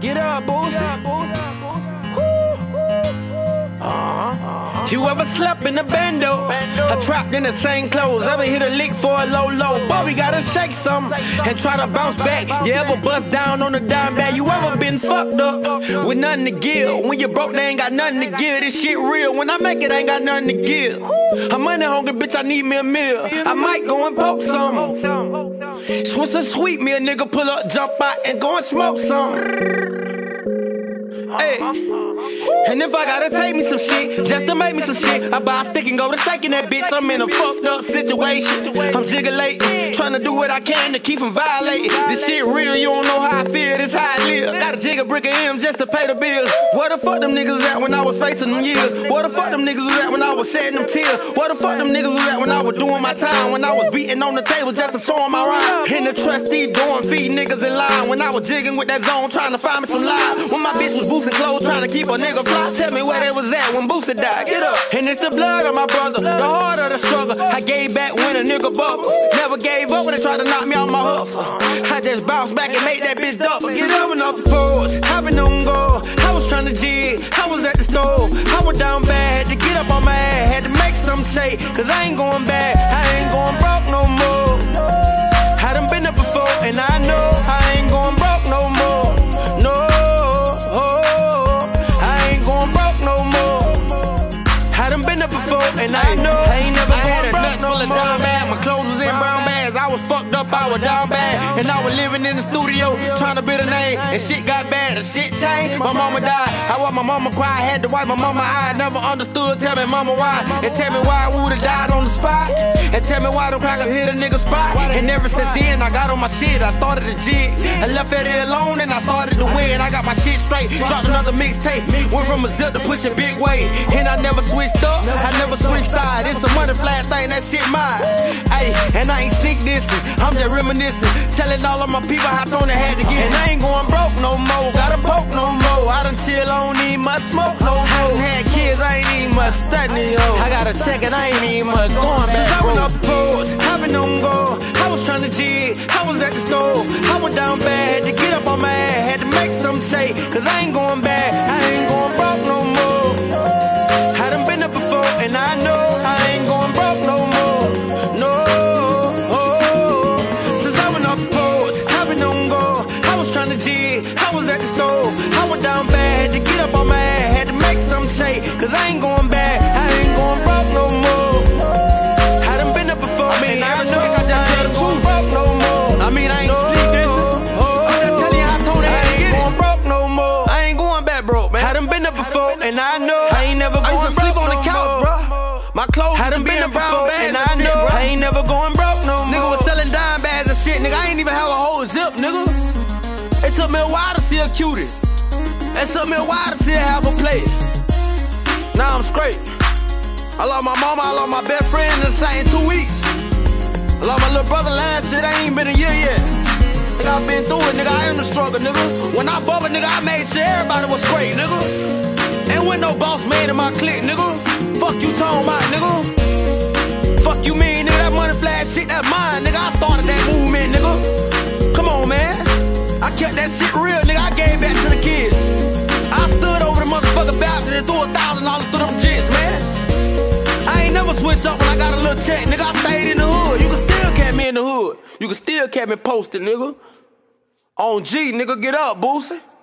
Get up, Boosie. You ever slept in a bando? Or trapped in the same clothes? Ever hit a lick for a low? Boy, we gotta shake some and try to bounce back. You ever bust down on a dime bag? You ever been fucked up with nothing to give? When you broke, they ain't got nothing to give. This shit real. When I make it, I ain't got nothing to give. I'm money hungry, bitch, I need me a meal. I might go and poke some. Swiss and sweet, me a nigga pull up, jump out, and go and smoke some. Hey. And if I gotta take me some shit, just to make me some shit, I buy a stick and go to shaking that bitch. I'm in a fucked up situation. I'm jiggling, trying to do what I can to keep from violating. This shit real, you don't know how I feel, this how I live. Gotta jig a brick of M just to pay the bills. Where the fuck them niggas at when I was facing them years? Where the fuck them niggas was at when I was shedding them tears? Where the fuck them niggas was at when I was doing my time? When I was beating on the table just to show them my rhyme. In the trustee doing feed niggas in line. When I was jigging with that zone trying to find me some lies. When my bitch was boosting clothes trying to keep a nigga fly. Tell me where they was at when Boosie died. Get up. And it's the blood of my brother, the heart of the struggle. I gave back when a nigga bubble. Never gave up when they tried to knock me out my hustle. I just bounced back and made that bitch double. Get up and up the pose, I been on go. I was trying to jig, I was at the stove. I was down bad, had to get up on my ass. Had to make something say, cause I ain't going bad. I ain't going broke no more. I done been up before, and I know I ain't going broke no more. No, I ain't going broke no more. I done been up before, and I know I ain't never going broke no more. Down bad. My clothes was in brown bags. I was fucked up, I was down bad. And I was living in the studio, trying to build a name. And shit got bad, and shit changed. My mama died, I watched my mama cry. I had to wipe my mama eye. Never understood, tell me mama why. And tell me why I would've died on the spot. And tell me why them crackers hit a nigga spot. And ever since then, I got on my shit, I started to jig. I left it alone and I started to win. I got my shit straight, dropped another mixtape. Went from a zip to push a big weight. And I never switched up, I never switched side. It's a money flash thing, that shit mine. Ayy, and I ain't sneak dissing, I'm just reminiscing. Telling all of my people how Tony had to get. And I ain't going broke no more, gotta poke no more. I done chill, I don't need much smoke no more. I done had kids, I ain't even much studying, yo. I got a check and I ain't even much going back, bro. I went up the pose, I been on go. I was trying to jig, I was at the stove. I was down bad, had to get up on my ass. Had to make some say, cause I ain't going bad. I ain't going broke no more. I done been up before, and I know I ain't going broke no more. No, since I went up the pose, I been on go. I was trying to jig, I was at the stove. I was down bad, had to get up on my ass. Had to make some say, cause I ain't going bad. I ain't going broke no more. I done been up before, and I know I ain't going broke no more. I mean, I ain't sleep this. I'm just telling you how Tony had to get it. I ain't going broke no more. I ain't going back broke, man. I done been up before, and I know I ain't never going broke. I used to sleep on the couch, bro. My clothes I done been in brown bags, and I know I ain't never going broke no more. Nigga was selling dime bags and shit, nigga. I ain't even have a whole zip, nigga. It took me a while to see a cutie. It took me a while to see her have a play. Now I'm straight. I lost my mama, I lost my best friend in the same 2 weeks. I lost my little brother last shit, ain't even been a year yet. Nigga, I been through it, nigga, I am the struggle, nigga. When I bubble, nigga, I made sure everybody was straight, nigga. Ain't with no boss man in my clique, nigga. Fuck you talking about, nigga. Fuck you mean, nigga, that money flash shit, that mine, nigga. I started that movement, nigga. Come on, man. I kept that shit real, nigga, I gave back to the kids. I stood over the motherfucking Baptist and threw $1,000 to them jits, man. I ain't never switch up when I got a little check, nigga. I stayed in the hood. You can still catch me in the hood. You can still catch me posted, nigga. On G, nigga, get up, Boosie.